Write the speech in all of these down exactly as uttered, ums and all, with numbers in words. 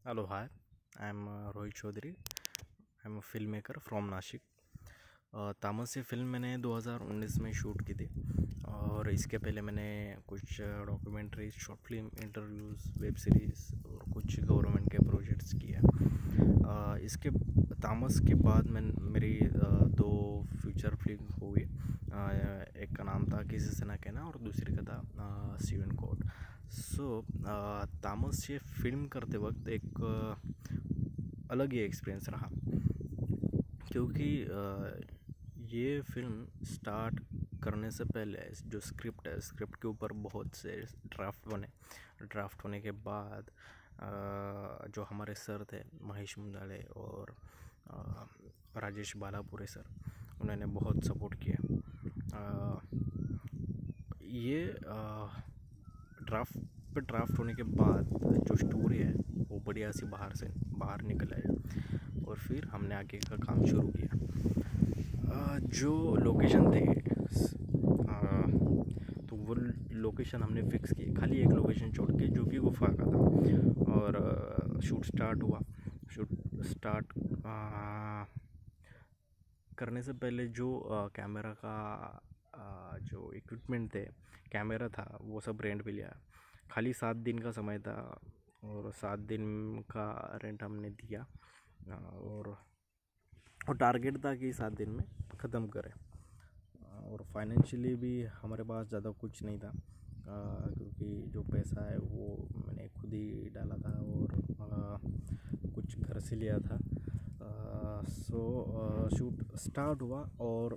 Hello, hi. I'm uh, Rohit Chaudhary. I'm a filmmaker from Nashik. अ, तामस ये film मैंने दो हज़ार उन्नीस में शूट की थी और इसके पहले मैंने कुछ documentaries, short film, interviews, web series और कुछ गवर्नमेंट के प्रोजेक्ट्स किए। अ, इसके तामस के बाद मैं मेरी अ, दो फ्यूचर फिल्म हुई। अ, एक का नाम था किसी से ना कहना और दूसरी का था सीवन कोड। सो तामस ये फिल्म करते वक्त एक अ, अलग ही एक्सपीरियंस रहा, क्योंकि अ, ये फिल्म स्टार्ट करने से पहले जो स्क्रिप्ट है, स्क्रिप्ट के ऊपर बहुत से ड्राफ्ट बने। ड्राफ्ट होने के बाद अ, जो हमारे सर थे महेश मुंदाले और अ, राजेश बालापुरे सर, उन्होंने बहुत सपोर्ट किया। अ, ये ड्राफ्ट पे ड्राफ्ट होने के बाद जो स्टोरी है वो बढ़िया सी बाहर से बाहर निकल आई और फिर हमने आगे का काम शुरू किया। अ, जो लोकेशन थे अ, तो वो लोकेशन हमने फिक्स की, खाली एक लोकेशन छोड़ के जो कि गुफा का था। और शूट स्टार्ट हुआ। शूट स्टार्ट करने से पहले जो कैमरा का आ, जो इक्विपमेंट थे, कैमरा था, वो सब रेंट पे लिया। खाली सात दिन का समय था और सात दिन का रेंट हमने दिया। आ, और और टारगेट था कि सात दिन में ख़त्म करें। और फाइनेंशियली भी हमारे पास ज़्यादा कुछ नहीं था, आ, क्योंकि जो पैसा है वो मैंने खुद ही डाला था और आ, कुछ घर से लिया था। सो शूट स्टार्ट हुआ और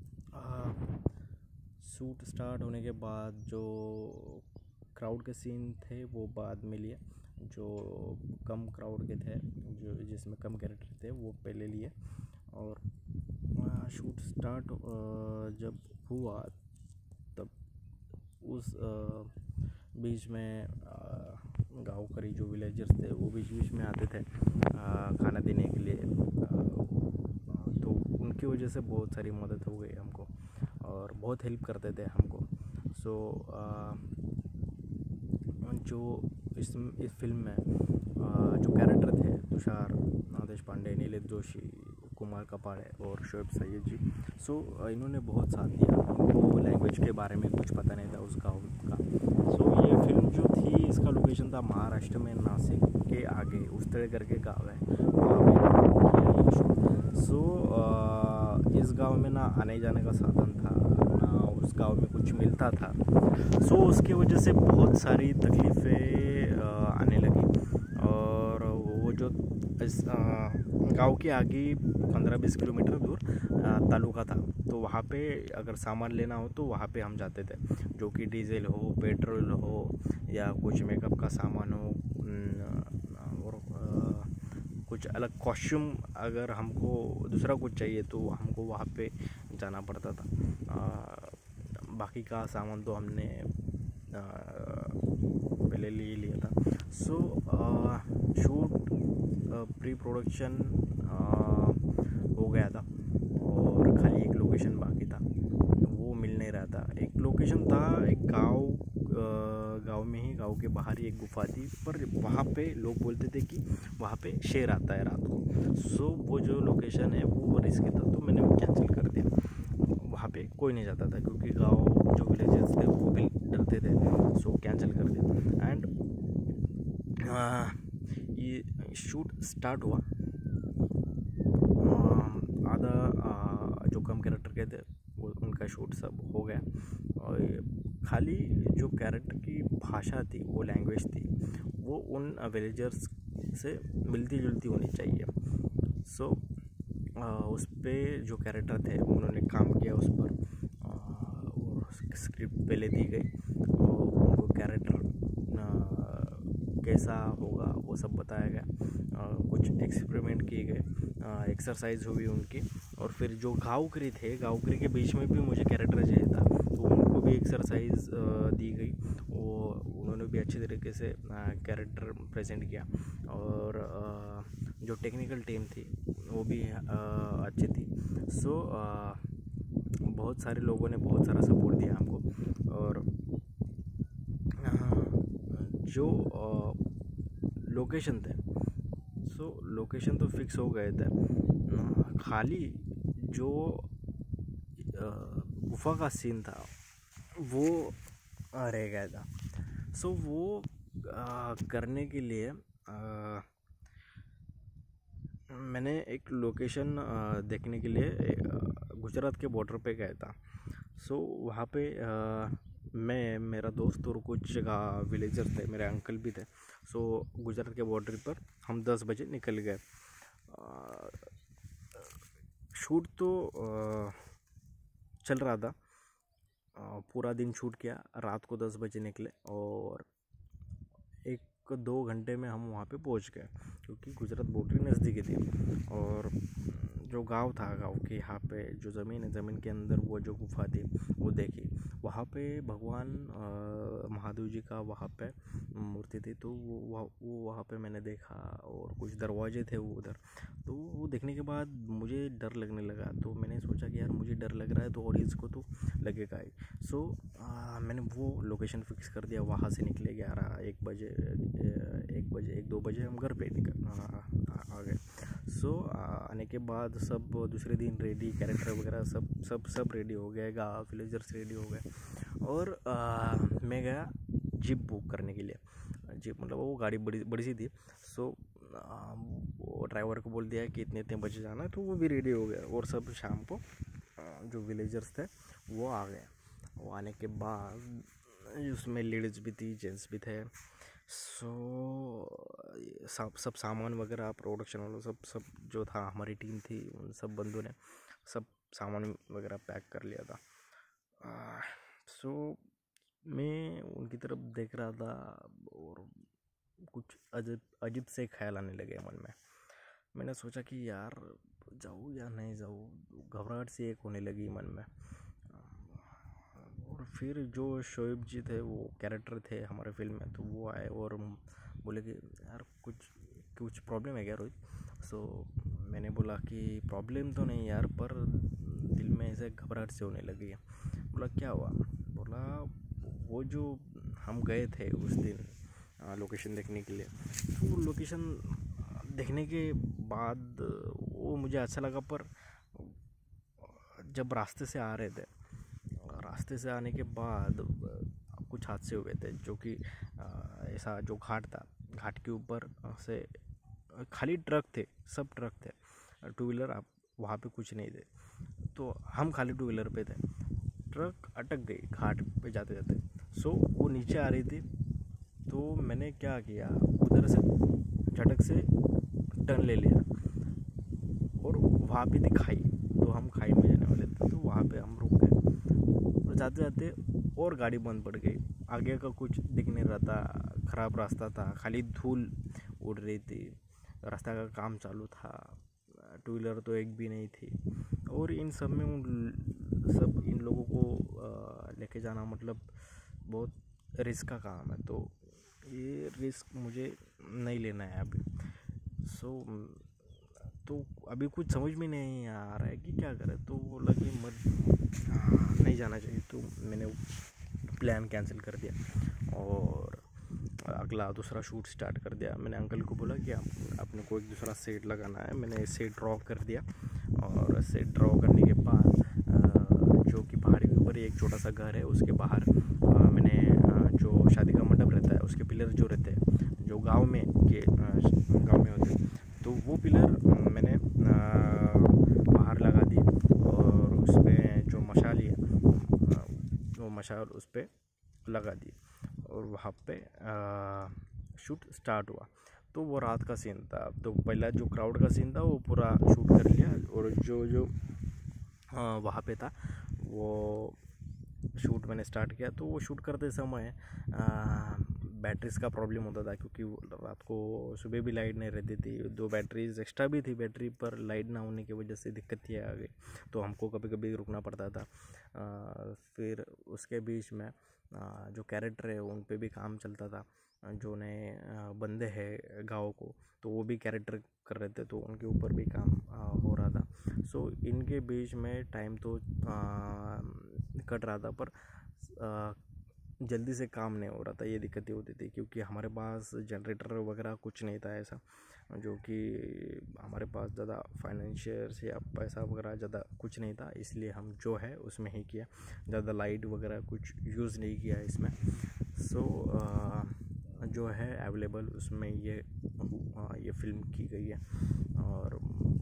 शूट स्टार्ट होने के बाद जो क्राउड के सीन थे वो बाद में लिए। जो कम क्राउड के थे, जो जिसमें कम कैरेक्टर थे, वो पहले लिए। और शूट स्टार्ट जब हुआ तब उस बीच में गाँव करी जो विलेजर्स थे वो बीच बीच में आते थे आ, खाना देने के लिए। आ, तो उनकी वजह से बहुत सारी मदद हो गई हमको और बहुत हेल्प करते थे हमको। सो so, जो इस इस फिल्म में आ, जो कैरेक्टर थे, तुषार देशपांडे, नीलेश जोशी, कुमार कपाड़े और शोएब सैयद जी, सो so, इन्होंने बहुत साथ दिया। उनको लैंग्वेज के बारे में कुछ पता नहीं था उस गाँव का। सो so, ये फिल्म जो थी, इसका लोकेशन था महाराष्ट्र में, नासिक के आगे उस्तड़े करके गाँव है, वहाँ पे किया ये शूट। सो इस गांव में ना आने जाने का साधन था, ना उस गांव में कुछ मिलता था। सो उसकी वजह से बहुत सारी तकलीफ़ें आने लगी। और वो जो इस गांव के आगे पंद्रह बीस किलोमीटर दूर तालुका था, तो वहाँ पे अगर सामान लेना हो तो वहाँ पे हम जाते थे, जो कि डीजल हो, पेट्रोल हो या कुछ मेकअप का सामान हो और कुछ अलग कॉस्ट्यूम, अगर हमको दूसरा कुछ चाहिए तो हमको वहाँ पे जाना पड़ता था। आ, बाकी का सामान तो हमने आ, पहले ले ही लिया था। सो शूट प्री प्रोडक्शन हो गया था और खाली एक लोकेशन बाकी था, वो मिल नहीं रहा था। एक लोकेशन था, एक गांव गांव में ही, गांव के बाहर ही एक गुफा थी, पर वहाँ पे लोग बोलते थे कि वहाँ पे शेर आता है रात को। सो वो जो लोकेशन है वो रिस्की था, तो मैंने वो कैंसिल कर दिया। वहाँ पे कोई नहीं जाता था क्योंकि गांव जो विलेजेस थे वो भी डरते थे। सो कैंसिल कर दिया। एंड ये शूट स्टार्ट हुआ। आधा जो कम कैरेक्टर के थे वो उनका शूट सब हो गया और खाली जो कैरेक्टर की भाषा थी, वो लैंग्वेज थी, वो उन विलेजर्स से मिलती जुलती होनी चाहिए। सो so, उस पर जो कैरेक्टर थे उन्होंने काम किया उस पर, और स्क्रिप्ट पहले दी गई और उनको कैरेक्टर कैसा होगा वो सब बताया गया। कुछ एक्सपेरिमेंट किए गए, एक्सरसाइज हुई उनकी। और फिर जो गाँवकरी थे, गाँवकरी के बीच में भी मुझे कैरेक्टर चाहिए था, तो उनको भी एक्सरसाइज दी गई। वो उन्होंने भी अच्छी तरीके से कैरेक्टर प्रेजेंट किया। और जो टेक्निकल टीम थी वो भी अच्छी थी। सो बहुत सारे लोगों ने बहुत सारा सपोर्ट दिया हमको। और जो लोकेशन थे सो लोकेशन तो फिक्स हो गए थे, खाली जो गुफा का सीन था वो रह गया था। सो वो आ, करने के लिए आ, मैंने एक लोकेशन देखने के लिए गुजरात के बॉर्डर पे गया था। सो वहाँ पे आ, मैं, मेरा दोस्त और कुछ जगह विलेजर थे, मेरे अंकल भी थे। सो गुजरात के बॉर्डर पर हम दस बजे निकल गए। शूट तो आ, चल रहा था, आ, पूरा दिन शूट किया, रात को दस बजे निकले और एक दो घंटे में हम वहाँ पे पहुँच गए, क्योंकि गुजरात बॉर्डर नज़दीकी थी। और जो गांव था, गांव के यहाँ पे जो ज़मीन है, ज़मीन के अंदर वो जो गुफा थी वो देखी। वहाँ पे भगवान महादेव जी का वहाँ पे मूर्ति थी, तो वो वो वहाँ पे मैंने देखा। और कुछ दरवाजे थे वो उधर, तो वो देखने के बाद मुझे डर लगने लगा। तो मैंने सोचा कि यार मुझे डर लग रहा है तो ऑडियंस को तो लगेगा ही। सो मैंने वो लोकेशन फिक्स कर दिया, वहाँ से निकले ग्यारह एक बजे एक बजे एक दो बजे हम घर पे निकल आ गए। सो आने के बाद सब दूसरे दिन रेडी, कैरेक्टर वगैरह सब सब सब रेडी हो गए, गाँव विलेजर्स रेडी हो गए। और आ, मैं गया जीप बुक करने के लिए। जीप मतलब वो गाड़ी बड़ी बड़ी सी थी। सो वो ड्राइवर को बोल दिया कि इतने इतने बजे जाना है, तो वो भी रेडी हो गया। और सब शाम को जो विलेजर्स थे वो आ गए। वो आने के बाद उसमें लेडीज़ भी थी, जेंट्स भी थे। सो सब सब सामान वगैरह, प्रोडक्शन वालों सब सब जो था, हमारी टीम थी, उन सब बंदों ने सब सामान वगैरह पैक कर लिया था। सो मैं उनकी तरफ देख रहा था और कुछ अजीब अजीब से ख्याल आने लगे मन में। मैंने सोचा कि यार जाऊँ या नहीं जाऊँ, घबराहट सी एक होने लगी मन में। और फिर जो शोएब जी थे, वो कैरेक्टर थे हमारे फिल्म में, तो वो आए और बोले कि यार कुछ कुछ प्रॉब्लम है क्या रोहित। सो मैंने बोला कि प्रॉब्लम तो नहीं यार, पर दिल में ऐसे घबराहट से होने लगी है। बोला क्या हुआ। बोला वो जो हम गए थे उस दिन लोकेशन देखने के लिए, तो लोकेशन देखने के बाद वो मुझे अच्छा लगा, पर जब रास्ते से आ रहे थे, रास्ते से आने के बाद कुछ हादसे हुए थे। जो कि ऐसा जो घाट था, घाट के ऊपर से खाली ट्रक थे, सब ट्रक थे, टू व्हीलर आप वहाँ पे कुछ नहीं थे। तो हम खाली टू व्हीलर पे थे, ट्रक अटक गई घाट पे जाते जाते। सो वो नीचे आ रही थी, तो मैंने क्या किया, उधर से झटक से टर्न ले लिया और वहाँ पे थी खाई, तो हम खाई में जाने वाले थे। तो वहाँ पे हम रुक गए और जाते जाते और गाड़ी बंद पड़ गई। आगे का कुछ दिख नहीं रहा था, ख़राब रास्ता था, खाली धूल उड़ रही थी, रास्ता का काम चालू था, टू व्हीलर तो एक भी नहीं थी। और इन सब में उन सब इन लोगों को लेके जाना मतलब बहुत रिस्क का काम है, तो ये रिस्क मुझे नहीं लेना है अभी। सो तो अभी कुछ समझ में नहीं आ रहा है कि क्या करें। तो वो लगे मत नहीं जाना चाहिए, तो मैंने प्लान कैंसिल कर दिया और अगला दूसरा शूट स्टार्ट कर दिया। मैंने अंकल को बोला कि आप अपने को एक दूसरा सेट लगाना है। मैंने सेट ड्रॉ कर दिया और सेट ड्रॉ करने के बाद जो कि पहाड़ी के ऊपर एक छोटा सा घर है, उसके बाहर मैंने जो शादी का मंडप रहता है उसके पिलर जो रहते हैं, जो गांव में के गांव में होते हैं, तो वो पिलर मैंने बाहर लगा दिए और उस पर जो मशाली है वो मशाल उस पर लगा दी और वहाँ पे शूट स्टार्ट हुआ। तो वो रात का सीन था, तो पहला जो क्राउड का सीन था वो पूरा शूट कर लिया। और जो जो वहाँ पे था वो शूट मैंने स्टार्ट किया। तो वो शूट करते समय बैटरीज़ का प्रॉब्लम होता था, क्योंकि रात को सुबह भी लाइट नहीं रहती थी। दो बैटरीज एक्स्ट्रा भी थी बैटरी पर, लाइट ना होने की वजह से दिक्कत ये आ गई, तो हमको कभी कभी रुकना पड़ता था। आ, फिर उसके बीच में आ, जो कैरेक्टर है उन पे भी काम चलता था। जो नए बंदे हैं गाँव को, तो वो भी कैरेक्टर कर रहे थे, तो उनके ऊपर भी काम आ, हो रहा था। सो इनके बीच में टाइम तो आ, कट रहा था, पर आ, जल्दी से काम नहीं हो रहा था, ये दिक्कतें होती थी क्योंकि हमारे पास जनरेटर वगैरह कुछ नहीं था ऐसा, जो कि हमारे पास ज़्यादा फाइनेंशियल या पैसा वगैरह ज़्यादा कुछ नहीं था, इसलिए हम जो है उसमें ही किया, ज़्यादा लाइट वगैरह कुछ यूज़ नहीं किया इसमें। सो so, जो है अवेलेबल उसमें ये ये फिल्म की गई है। और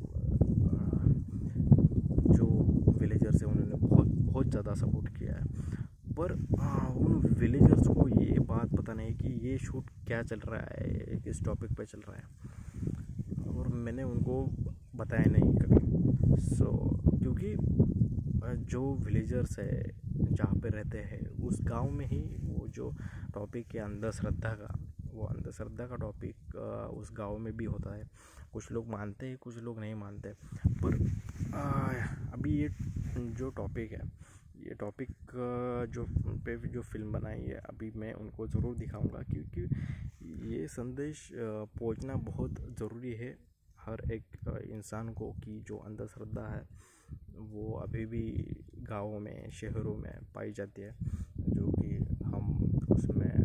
जो विलेजर्स हैं उन्होंने बहुत बहुत ज़्यादा सपोर्ट किया है, पर उन विलेजर्स को ये बात पता नहीं कि ये शूट क्या चल रहा है, किस टॉपिक पे चल रहा है, और मैंने उनको बताया नहीं कभी। सो so, क्योंकि जो विलेजर्स है जहाँ पे रहते हैं उस गांव में ही वो जो टॉपिक है अंधश्रद्धा का, वो अंधश्रद्धा का टॉपिक उस गांव में भी होता है। कुछ लोग मानते हैं, कुछ लोग नहीं मानते, पर आ, अभी ये जो टॉपिक है, ये टॉपिक जो पे जो फिल्म बनाई है अभी मैं उनको ज़रूर दिखाऊंगा, क्योंकि ये संदेश पहुंचना बहुत ज़रूरी है हर एक इंसान को कि जो अंधश्रद्धा है वो अभी भी गाँवों में, शहरों में पाई जाती है, जो कि हम उसमें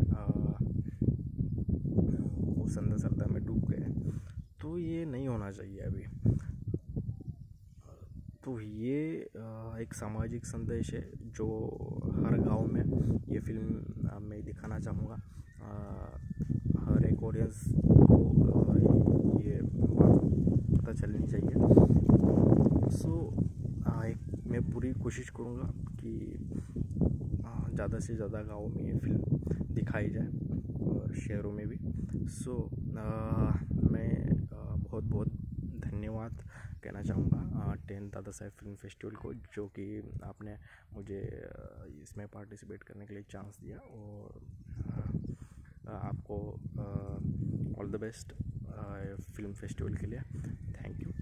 उस अंधश्रद्धा में डूब गए। तो ये नहीं होना चाहिए अभी। तो ये एक सामाजिक संदेश है जो हर गांव में ये फिल्म मैं दिखाना चाहूँगा। हर एक ऑडियंस को ये बात पता चलनी चाहिए। सो एक मैं पूरी कोशिश करूँगा कि ज़्यादा से ज़्यादा गाँव में ये फिल्म दिखाई जाए और शहरों में भी। सो मैं बहुत बहुत धन्यवाद कहना चाहूँगा ten Dada Saheb film festival को, जो कि आपने मुझे इसमें पार्टिसिपेट करने के लिए चांस दिया, और आपको all the best film festival के लिए। Thank you.